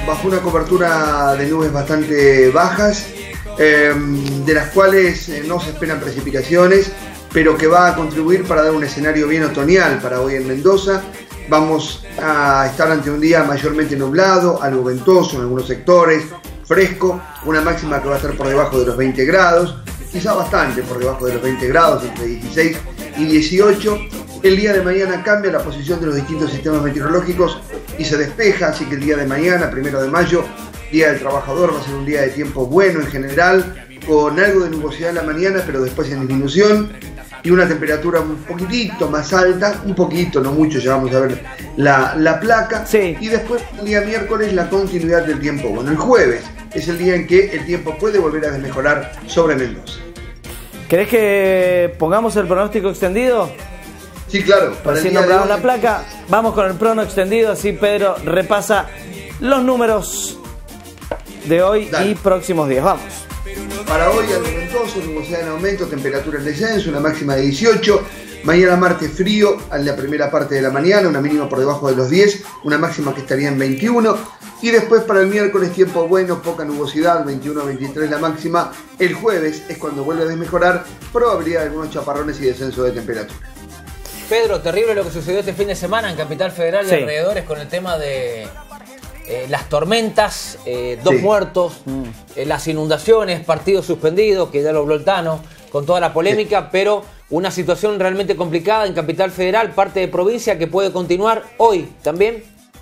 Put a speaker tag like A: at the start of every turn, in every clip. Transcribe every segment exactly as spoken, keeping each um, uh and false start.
A: bajo una cobertura de nubes bastante bajas, eh, de las cuales eh, no se esperan precipitaciones, pero que va a contribuir para dar un escenario bien otoñal para hoy en Mendoza. Vamos a estar ante un día mayormente nublado, algo ventoso en algunos sectores, fresco, una máxima que va a estar por debajo de los veinte grados, quizá bastante por debajo de los veinte grados, entre dieciséis y dieciocho. El día de mañana cambia la posición de los distintos sistemas meteorológicos y se despeja, así que el día de mañana, primero de mayo, Día del Trabajador, va a ser un día de tiempo bueno en general, con algo de nubosidad en la mañana, pero después en disminución, y una temperatura un poquitito más alta, un poquito, no mucho, ya vamos a ver la, la placa,
B: sí.
A: Y después el día miércoles la continuidad del tiempo bueno. El jueves es el día en que el tiempo puede volver a desmejorar sobre Mendoza.
B: ¿Querés que pongamos el pronóstico extendido?
A: Sí, claro. Para
B: Así
A: el día
B: nombramos
A: de hoy,
B: la placa, vamos con el prono extendido, así Pedro repasa los números de hoy
A: Dale.
B: y próximos días. Vamos.
A: Para hoy algo ventoso, nubosidad en aumento, temperatura en descenso, una máxima de dieciocho. Mañana martes frío en la primera parte de la mañana, una mínima por debajo de los diez, una máxima que estaría en veintiuno. Y después para el miércoles tiempo bueno, poca nubosidad, veintiuno a veintitrés la máxima. El jueves es cuando vuelve a desmejorar, probabilidad de algunos chaparrones y descenso de temperatura.
C: Pedro, terrible lo que sucedió este fin de semana en Capital Federal y
B: sí.
C: alrededores con el tema de eh, las tormentas, eh, dos
A: sí.
C: muertos, mm. eh, las inundaciones, partidos suspendidos, que ya lo habló el Tano, con toda la polémica, sí. pero una situación realmente complicada en Capital Federal, parte de provincia que puede continuar hoy también.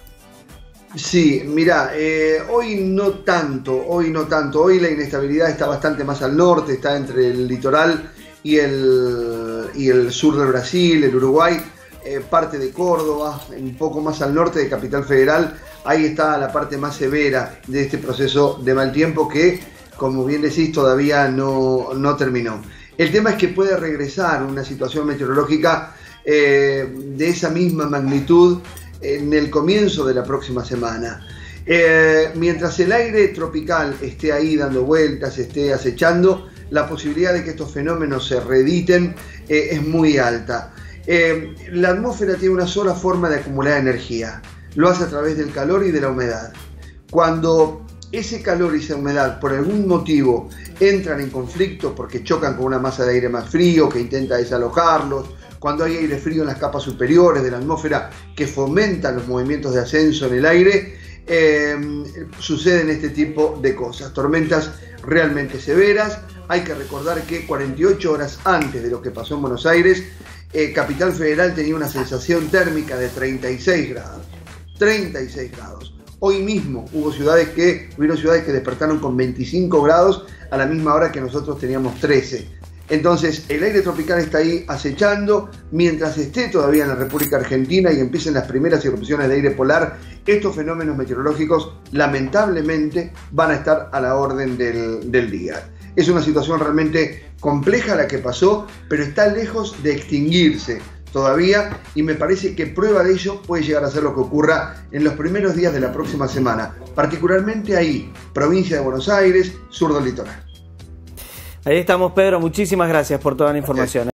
A: Sí, mira, eh, hoy no tanto, hoy no tanto, hoy la inestabilidad está bastante más al norte, está entre el litoral y el, y el sur de Brasil, el Uruguay, eh, parte de Córdoba, un poco más al norte de Capital Federal, ahí está la parte más severa de este proceso de mal tiempo que, como bien decís, todavía no, no terminó. El tema es que puede regresar una situación meteorológica eh, de esa misma magnitud en el comienzo de la próxima semana. Eh, mientras el aire tropical esté ahí dando vueltas, esté acechando, la posibilidad de que estos fenómenos se reediten eh, es muy alta. Eh, la atmósfera tiene una sola forma de acumular energía, lo hace a través del calor y de la humedad. Cuando ese calor y esa humedad por algún motivo entran en conflicto porque chocan con una masa de aire más frío que intenta desalojarlos, cuando hay aire frío en las capas superiores de la atmósfera que fomentan los movimientos de ascenso en el aire, eh, suceden este tipo de cosas, tormentas realmente severas. Hay que recordar que cuarenta y ocho horas antes de lo que pasó en Buenos Aires, eh, Capital Federal tenía una sensación térmica de treinta y seis grados. treinta y seis grados. Hoy mismo hubo ciudades que, hubieron ciudades que despertaron con veinticinco grados a la misma hora que nosotros teníamos trece. Entonces el aire tropical está ahí acechando, mientras esté todavía en la República Argentina y empiecen las primeras irrupciones de aire polar, estos fenómenos meteorológicos lamentablemente van a estar a la orden del, del día. Es una situación realmente compleja la que pasó, pero está lejos de extinguirse todavía, y me parece que prueba de ello puede llegar a ser lo que ocurra en los primeros días de la próxima semana, particularmente ahí, provincia de Buenos Aires, sur del litoral.
B: Ahí estamos, Pedro, muchísimas gracias por toda la información.